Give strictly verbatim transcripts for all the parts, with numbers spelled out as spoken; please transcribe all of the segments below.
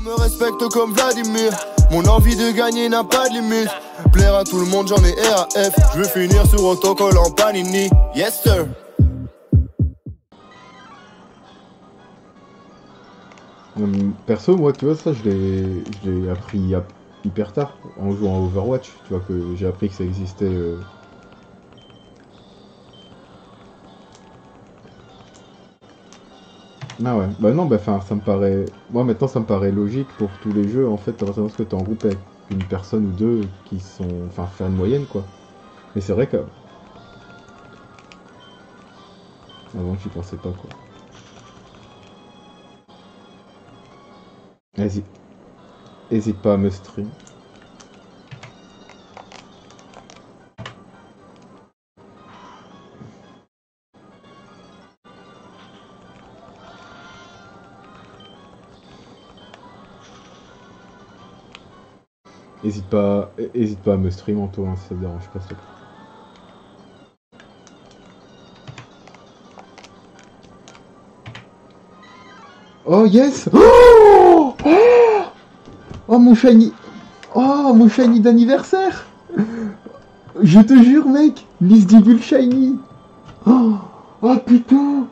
me respecte comme Vladimir. Mon envie de gagner n'a pas de limite. Plaire à tout le monde, j'en ai R A F. Je veux finir sur autocollant en Panini. Yes sir. Perso, moi, tu vois, ça, je l'ai je l'ai appris hyper tard, en jouant à Overwatch. Tu vois, que j'ai appris que ça existait... Euh... Ah ouais, bah non, bah enfin, ça me paraît... Moi, maintenant, ça me paraît logique pour tous les jeux, en fait, à partir que t'es en groupe avec une personne ou deux qui sont... Enfin, faire une moyenne, quoi. Mais c'est vrai que... Avant, j'y pensais pas, quoi. Vas-y. Hésite pas à me stream. Hésite pas, hésite pas à me stream en toi, hein, si ça te dérange pas, s'il te plaît. Oh yes! Oh, oh, oh mon shiny! Oh mon shiny d'anniversaire! Je te jure mec! Misdibule shiny! Oh, oh putain!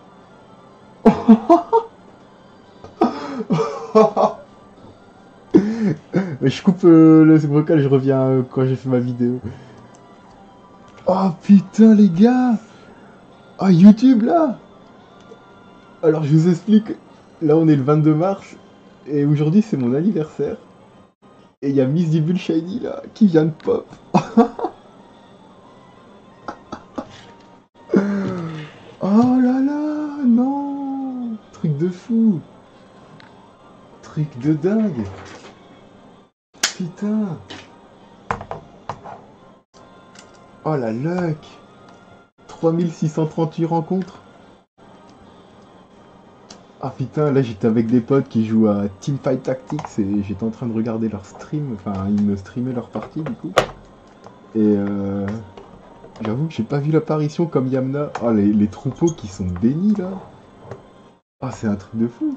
Je coupe euh, le vocal, je reviens euh, quand j'ai fait ma vidéo. Oh putain les gars! Ah YouTube là! Alors je vous explique, là on est le vingt-deux mars, et aujourd'hui c'est mon anniversaire. Et il y a Misdibule Shiny là, qui vient de pop. Oh là là, non! Truc de fou! Truc de dingue! Putain! Oh la luck! trois mille six cent trente-huit rencontres! Ah putain, là j'étais avec des potes qui jouent à Teamfight Tactics et j'étais en train de regarder leur stream, enfin ils me streamaient leur partie du coup. Et euh... j'avoue que j'ai pas vu l'apparition comme Yamna. Oh les, les troupeaux qui sont bénis là. Ah c'est un truc de fou.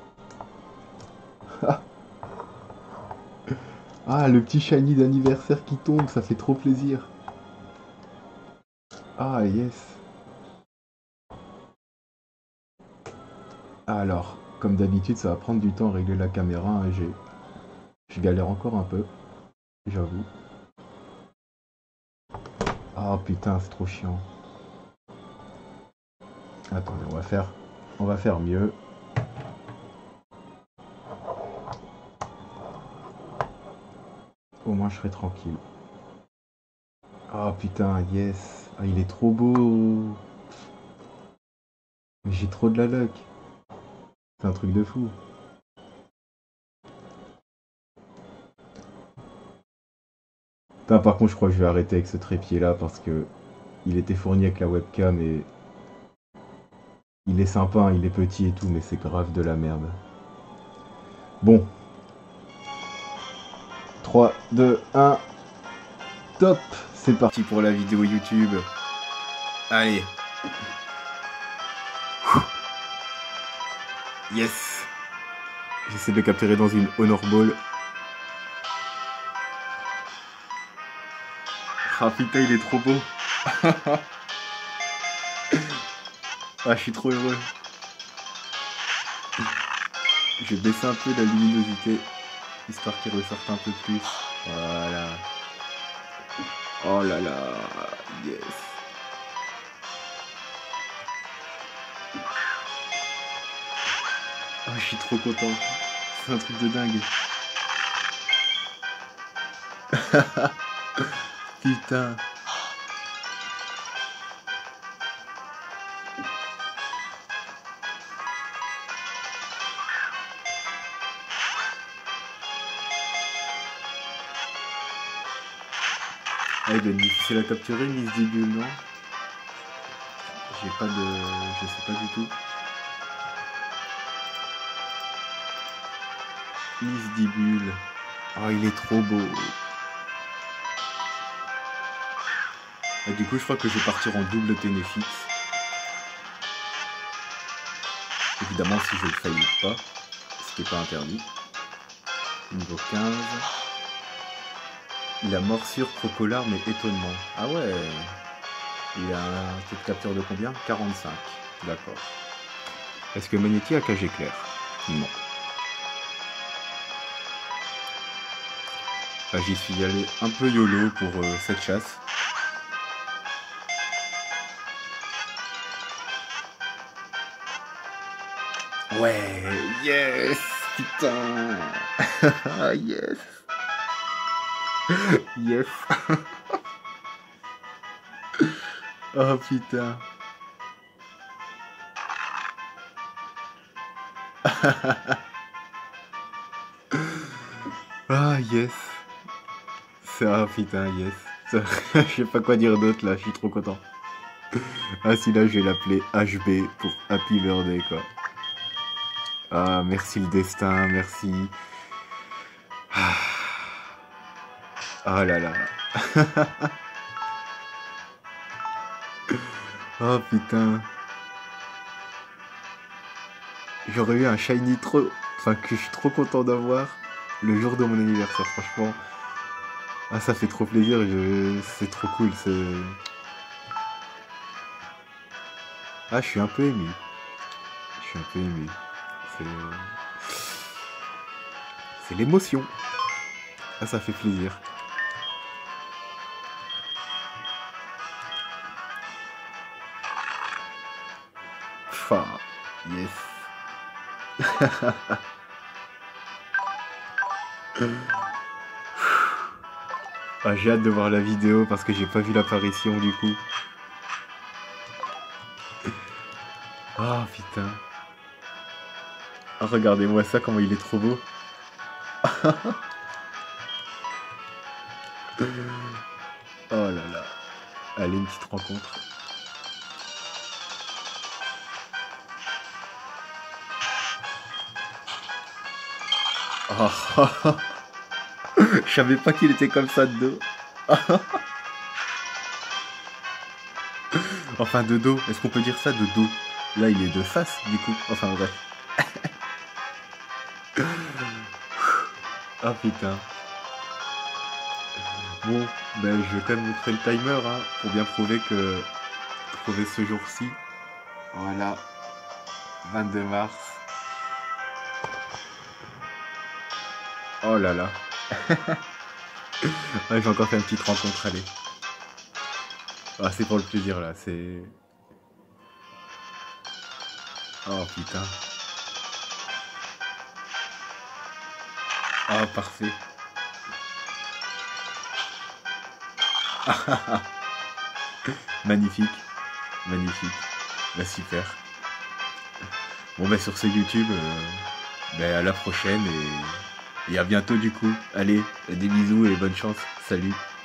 Ah le petit shiny d'anniversaire qui tombe, ça fait trop plaisir. Ah yes. Alors, comme d'habitude, ça va prendre du temps à régler la caméra, hein, j'ai... Je galère encore un peu, j'avoue. Oh putain, c'est trop chiant. Attendez, on va faire... On va faire mieux. Au moins, je serai tranquille. Oh putain, yes. Ah, il est trop beau. Mais j'ai trop de la luck. C'est un truc de fou. Putain, par contre, je crois que je vais arrêter avec ce trépied là parce que il était fourni avec la webcam et il est sympa, hein, il est petit et tout, mais c'est grave de la merde. Bon. trois, deux, un. Top! C'est parti pour la vidéo YouTube. Allez. Yes! J'essaie de le capturer dans une Honor Ball. Ah putain, il est trop beau. Ah, je suis trop heureux. Je vais baisser un peu la luminosité, histoire qu'il ressorte un peu plus. Voilà. Oh là là, yes. Oh, je suis trop content. C'est un truc de dingue. Putain. Ah, il doit être difficile à capturer, Misdibule, non? J'ai pas de... Je sais pas du tout. Misdibule. Oh, il est trop beau. Et du coup, je crois que je vais partir en double Ténéfix. Évidemment, si je le faillis pas, ce qui n'est pas interdit. Niveau quinze. La morsure crocolar mais étonnement. Ah ouais. Il a un taux de capteur de combien? quarante-cinq. D'accord. Est-ce que Magnéti a cage éclair? Non. Ah, j'y suis allé un peu YOLO pour euh, cette chasse. Ouais, yes, putain. Yes. Yes. Oh putain. Ah yes. Ah putain, yes. Je sais pas quoi dire d'autre là, je suis trop content. Ah si là je vais l'appeler H B pour Happy Birthday quoi. Ah merci le destin, merci. Ah, oh là là. Oh putain. J'aurais eu un shiny trop... Enfin que je suis trop content d'avoir le jour de mon anniversaire, franchement. Ah ça fait trop plaisir, je... c'est trop cool, c'est... Ah je suis un peu ému. Je suis un peu ému. C'est... C'est l'émotion. Ah ça fait plaisir. Enfin, yes. Ah, j'ai hâte de voir la vidéo parce que j'ai pas vu l'apparition du coup. Ah oh, putain. Oh, regardez-moi ça, comment il est trop beau. Oh là là. Allez, une petite rencontre. Oh. Je savais pas qu'il était comme ça de dos. Enfin de dos, est-ce qu'on peut dire ça de dos? Là il est de face du coup, enfin bref. Ah putain. Bon, ben je vais quand même montrer le timer hein, pour bien prouver que prouver ce jour-ci. Voilà. vingt-deux mars. Oh là là. Ouais, j'ai encore fait une petite rencontre, allez. Ah, c'est pour le plaisir là, c'est... Oh putain. Ah, parfait. Magnifique. Magnifique. Bah super. Bon bah sur ce YouTube, euh, bah, à la prochaine et... et à bientôt du coup. Allez, des bisous et bonne chance. Salut.